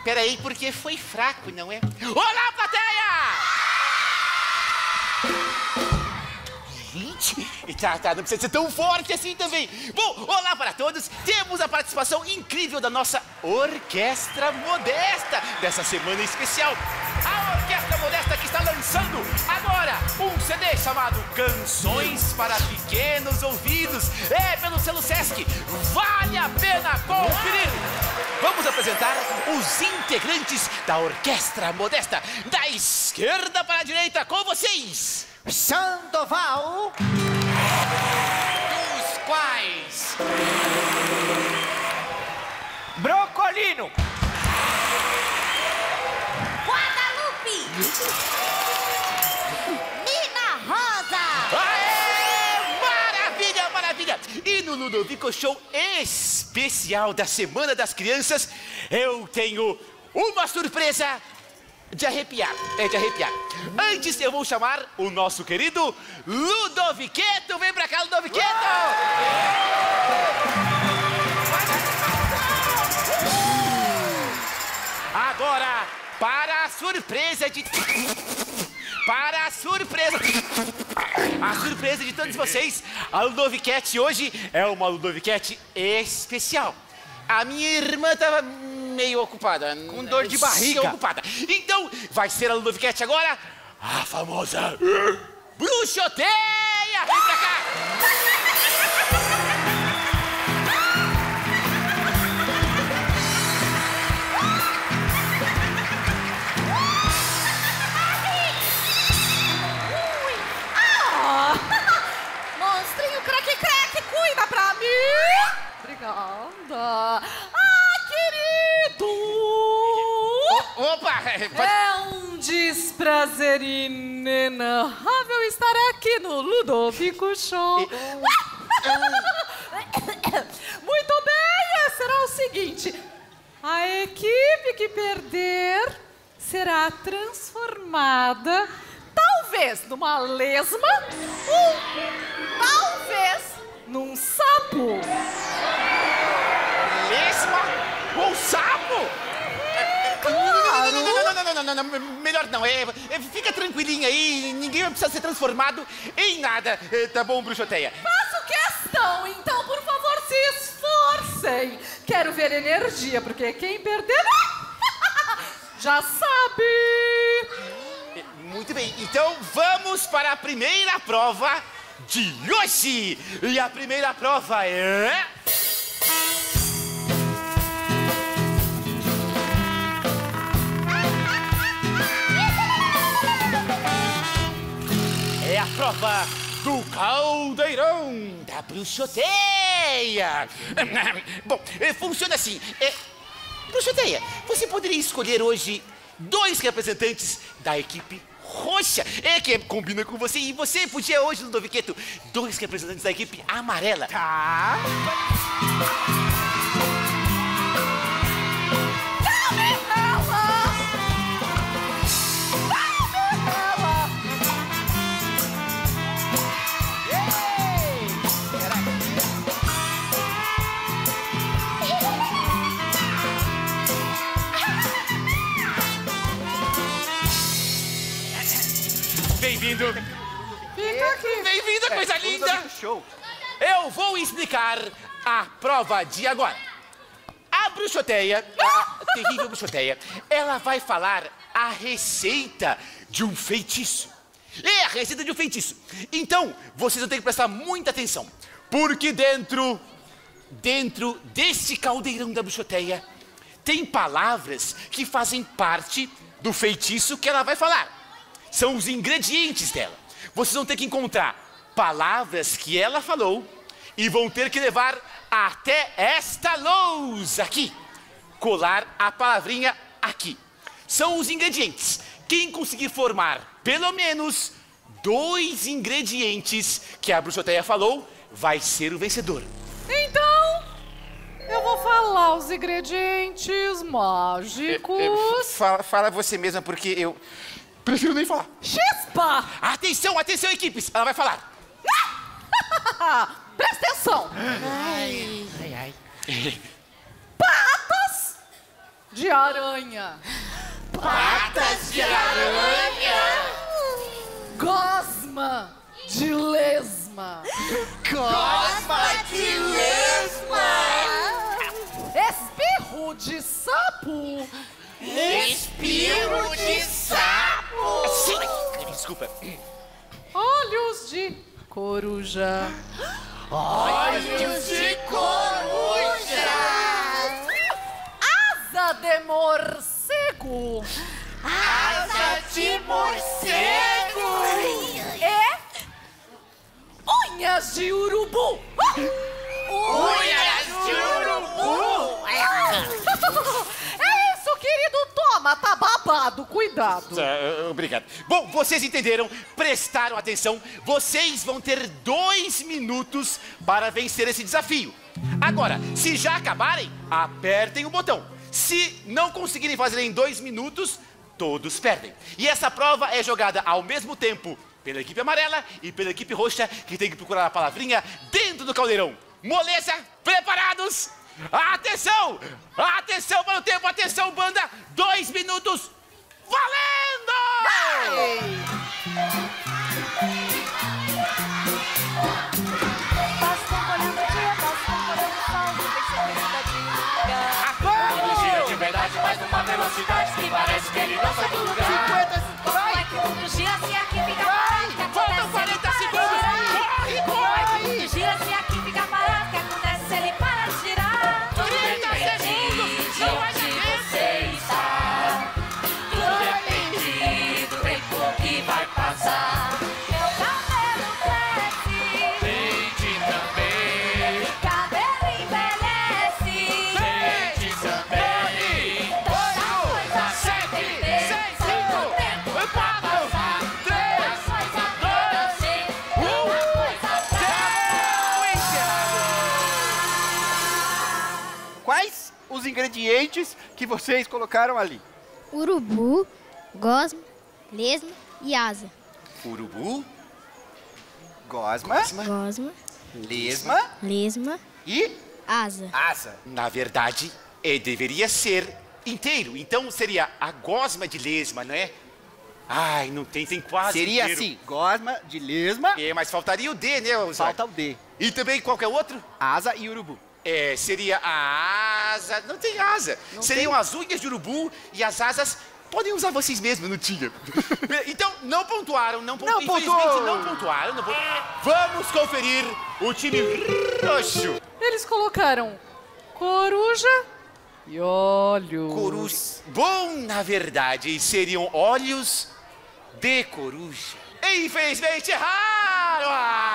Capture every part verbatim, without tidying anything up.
peraí, porque foi fraco, não é? Olá, plateia! Gente, tá, tá, não precisa ser tão forte assim também. Bom, olá para todos. Temos a participação incrível da nossa Orquestra Modesta dessa semana especial. A Orquestra Modesta que está lançando agora um C D chamado Canções para Pequenos Ouvidos. É pelo selo Sesc. Vale a pena conferir. Vamos apresentar os integrantes da Orquestra Modesta. Da esquerda para a direita, com vocês, Sandoval. Os quais? Brocolino. Guadalupe. Nina Rosa. Aê! Maravilha, maravilha! E no Ludovico Show especial da Semana das Crianças, eu tenho uma surpresa de arrepiar, é de arrepiar. Antes eu vou chamar o nosso querido Ludoviqueto. Vem pra cá, Ludoviqueto! Agora, para a surpresa de... Para a surpresa... A surpresa de todos vocês, a Ludoviquete hoje é uma Ludoviquete especial. A minha irmã tava meio ocupada. Com dor de barriga. Ocupada. Então, vai ser a Ludoviquete agora, a famosa Bruxoteia! Vem pra cá! Monstrinho craque-craque, cuida pra mim! Obrigada! Ah, querido! Opa! Pode... É um desprazer inenarrável estar aqui no Ludovico Show. Muito bem, será o seguinte: a equipe que perder será transformada, talvez numa lesma ou talvez num sapo. Lesma ou sapo? Claro. Não, não, não, não, não, não, não, melhor não. É, é, fica tranquilinha aí, ninguém vai precisar ser transformado em nada. É, tá bom, Bruxoteia? Faço questão, então, por favor, se esforcem. Quero ver energia, porque quem perder já sabe. Muito bem, então vamos para a primeira prova de hoje. E a primeira prova é... É a prova do caldeirão da Bruxoteia. Bom, funciona assim. É... Bruxoteia, você poderia escolher hoje dois representantes da equipe roxa, é que combina com você, e você podia hoje, Ludoviqueto, dois representantes da equipe amarela. Tá. Bem-vindo. Fica aqui. Bem-vindo, coisa É, linda. Ludovico Show. Eu vou explicar a prova de agora. A Bruxoteia, a terrível Bruxoteia, ela vai falar a receita de um feitiço. É a receita de um feitiço. Então, vocês vão ter que prestar muita atenção, porque dentro, dentro desse caldeirão da Bruxoteia, tem palavras que fazem parte do feitiço que ela vai falar. São os ingredientes dela. Vocês vão ter que encontrar palavras que ela falou e vão ter que levar até esta lousa aqui. Colar a palavrinha aqui. São os ingredientes. Quem conseguir formar pelo menos dois ingredientes que a Bruxoteia falou, vai ser o vencedor. Então, eu vou falar os ingredientes mágicos. É, é, fala, fala você mesma, porque eu prefiro nem falar. Chispa! Atenção, atenção, equipes. Ela vai falar. Presta atenção. Ai, ai, ai. Patas de de aranha. Patas de aranha. Gosma de lesma. Gosma de lesma. Espirro de sapo. Espirro de sapo. Sim, desculpa. Olhos de coruja. Olhos de coruja. Asa de morcego. Asa de morcego. E unhas de urubu. Unhas de urubu. É isso, querido. Toma, tá babado. Cuidado. Uh, obrigado. Bom, vocês entenderam, prestaram atenção. Vocês vão ter dois minutos para vencer esse desafio. Agora, se já acabarem, apertem o botão. Se não conseguirem fazer em dois minutos, todos perdem. E essa prova é jogada ao mesmo tempo pela equipe amarela e pela equipe roxa, que tem que procurar a palavrinha dentro do caldeirão. Moleza, preparados? Atenção! Atenção para o tempo, atenção, banda! Dois minutos, valendo! Tudo gira de verdade, mas numa velocidade que parece que ele não sai do lugar. Como é que o mundo gira se aqui fica parado? Que Faltam acontece quarenta se ele para de segundos! girar? Corre, Como é que o corre! mundo gira se aqui fica parado? Que acontece se ele para de girar? Tudo trinta segundos! Não vai onde dar você está. Tudo depende do tempo que vai passar. Meu cabelo cresce, Gente também, cabelo envelhece. gente também. Toda coisa sete, tem tempo, seis, só cinco, o tempo vai quatro, passar. três, Toda coisa tem tempo, toda coisa Quais os ingredientes que vocês colocaram ali? Urubu, gosma, lesma e asa. Urubu, Gosma, Gosma, lesma lesma, e asa. asa. na verdade, é, deveria ser inteiro. Então seria a gosma de lesma, não é? Ai, não tem, tem quase Seria inteiro. assim, gosma de lesma, É, mas faltaria o D, né, Osório? falta o D. E também qualquer outro? Asa e urubu. É, seria a asa... Não tem asa. Não Seriam tem. as unhas de urubu e as asas... Podem usar vocês mesmos, não tinha. Então, não pontuaram, não pontuaram. Não Infelizmente, pontuou. não pontuaram. Não pontuaram. Vamos conferir o time roxo. Eles colocaram coruja e olhos. Coruja. Bom, na verdade, seriam olhos de coruja. Infelizmente, erraram!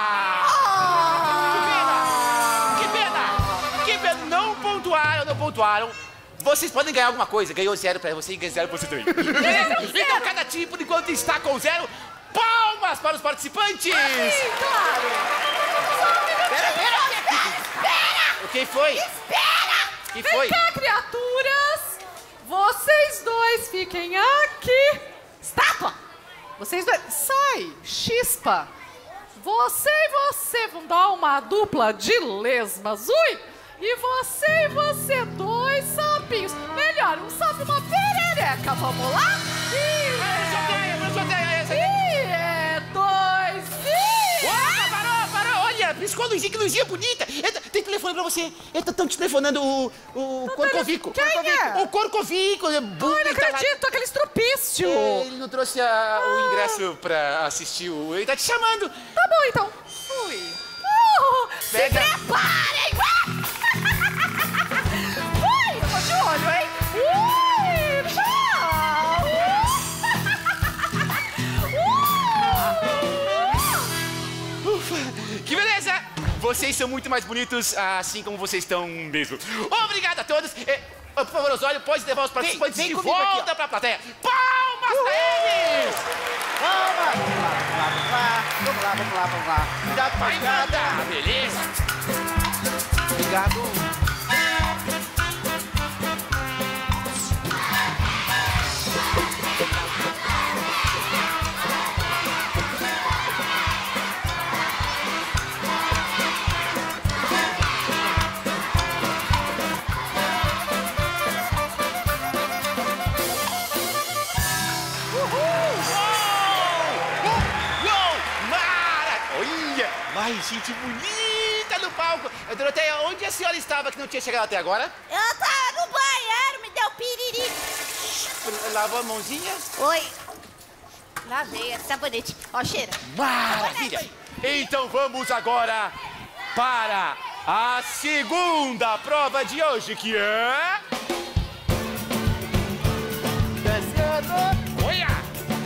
Ah! Que pena! Que pena! Que pena! Não pontuaram, não pontuaram. Vocês podem ganhar alguma coisa. Ganhou zero pra você e ganhou zero pra você também. Então, cada time, por enquanto, está com zero. Palmas para os participantes! Sim, claro. Pera, pera! O que foi? Espera! O que Vem foi? cá, criaturas! Vocês dois fiquem aqui. Estátua! Vocês dois... Sai, chispa! Você e você vão dar uma dupla de lesmas. Ui! E você e você, dois sapinhos. Melhor, um sapo e uma perereca. Vamos lá? E... E é dois e... Opa, parou, parou! Olha, piscou a luzinha, que luzinha bonita! Eita, tem telefone pra você. Estão te telefonando o, o Corcovico. Quem é? O Corcovico. É Ai, não acredito, aquele estrupício. Ele não trouxe a- o ingresso pra assistir o... Ele tá te chamando. Tá bom, então. Fui. Uh, se Pega. preparem! Ui, eu tô de olho, hein? Ui, tchau! Ufa, que beleza! Vocês são muito mais bonitos, assim como vocês estão mesmo. Obrigado a todos. É, por favor, Osório, pode levar os participantes vem de comigo volta aqui, ó. pra plateia. Palmas pra eles! Vamos lá, vamos lá, vamos lá, vamos lá, vamos lá. Cuidado, Vai, cuidado. banda! Beleza? Obrigado. gente bonita no palco. Doroteia, onde a senhora estava que não tinha chegado até agora? Eu tava no banheiro, me deu piriri. Lavou a mãozinha? Oi. Lavei, é sabonete. Ó, cheira. Maravilha! Então vamos agora para a segunda prova de hoje, que é... Descendo. Olha!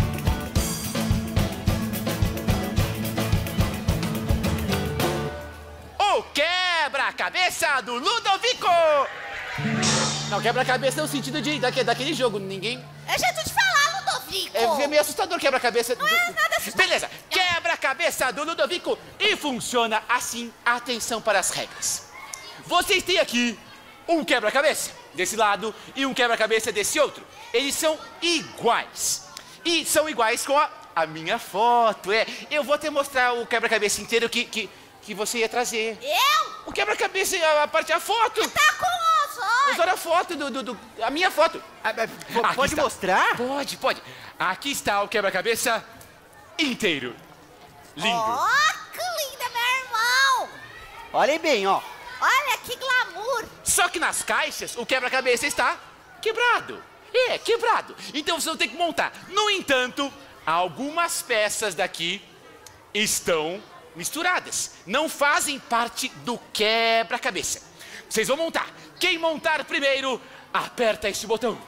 O quebra-cabeça do Ludovico! Não, quebra-cabeça no sentido de, daquele, daquele jogo, ninguém... É jeito de falar, Ludovico. É meio assustador quebra-cabeça. Não é nada assustador. Beleza, quebra-cabeça do Ludovico e funciona assim. Atenção para as regras. Vocês têm aqui um quebra-cabeça desse lado e um quebra-cabeça desse outro. Eles são iguais. E são iguais com a, a minha foto, é. Eu vou te mostrar o quebra-cabeça inteiro que, que, que você ia trazer. Eu? O quebra-cabeça, a, a parte da foto. Tá com os olhos. Usar a foto do, do, do... A minha foto. Ah, mas, pô, Aqui pode está. mostrar? Pode, pode. Aqui está o quebra-cabeça inteiro. Lindo. Ó, que linda, meu irmão. Olhem bem, ó. Olha que glamour. Só que nas caixas, o quebra-cabeça está quebrado. É, quebrado. Então vocês vão ter que montar. No entanto, algumas peças daqui estão misturadas. Não fazem parte do quebra-cabeça. Vocês vão montar. Quem montar primeiro, aperta este botão.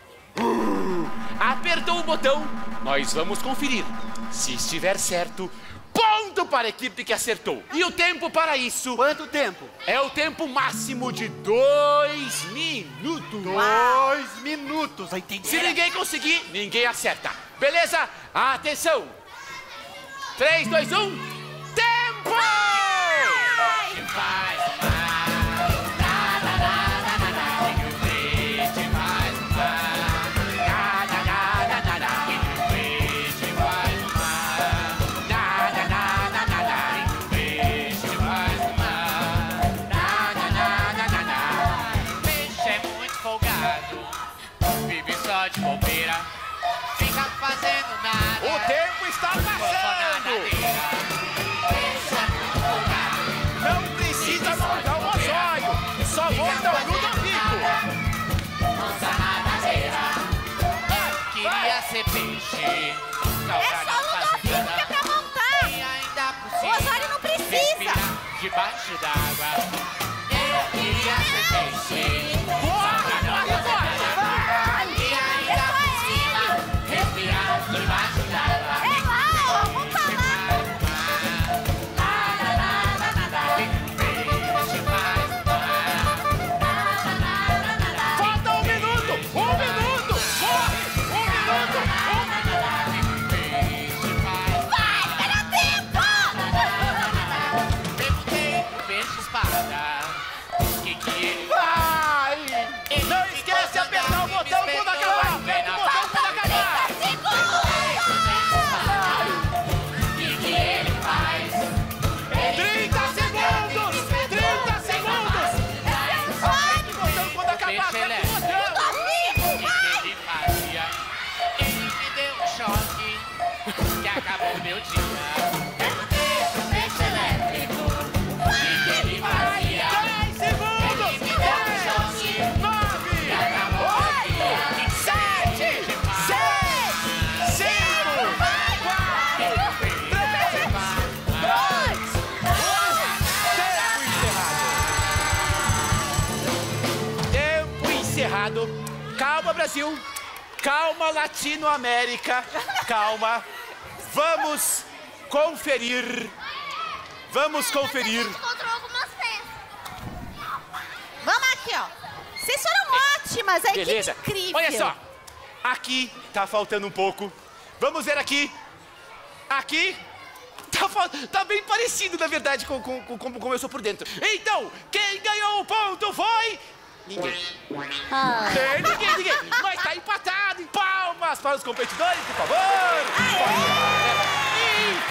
Apertou o botão, nós vamos conferir. Se estiver certo, ponto para a equipe que acertou. E o tempo para isso Quanto tempo? é o tempo máximo de dois minutos. Dois minutos. Aí tem Se ninguém conseguir, ninguém acerta. Beleza? Atenção! três, dois, um, tempo! De bobeira, fica fazendo nada. O tempo está passando! Não precisa montar o Osório, só monta o Ludovico. Queria ser peixe. É só o Ludovico que é pra montar. E ainda por O cima, Osório não precisa. respirar debaixo d'água. Eu queria ser peixe. Debaixo d'água. É lá, ó, monta lá. Falta um minuto! Um minuto! Corre! Um minuto! Vai, espera tempo. Perguntei pro peixe espada o que que ele Vai! Ele Não ficou esquece de apertar o zangado, botão me quando espetou, acabar! me Aperta o na botão quando acabar! O que que ele faz? trinta segundos! trinta segundos! Aperte o botão quando acabar! Peixe Aperta o elétrico. botão! O que que ele fazia? Ele me deu um choque que acabou meu dia. Perguntei pro peixe elétrico o que que ele fazia. dez segundos! Ele me deu um choque nove! que acabou meu dia. sete! seis! cinco! quatro! três! dois! um! Tempo encerrado! Tempo encerrado! Calma, Brasil! Calma, Latinoamérica! Calma! Vamos conferir! Vamos conferir! Encontrou algumas peças. Vamos aqui, ó. Vocês foram ótimas, a Beleza? equipe incrível. Olha só! Aqui tá faltando um pouco. Vamos ver aqui. Aqui. Tá, fal- tá bem parecido, na verdade, com, com, com como como eu sou por dentro. Então, quem ganhou o ponto foi... Ninguém. É, ninguém, ninguém. Mas tá empatado. Em palmas para os competidores, por favor.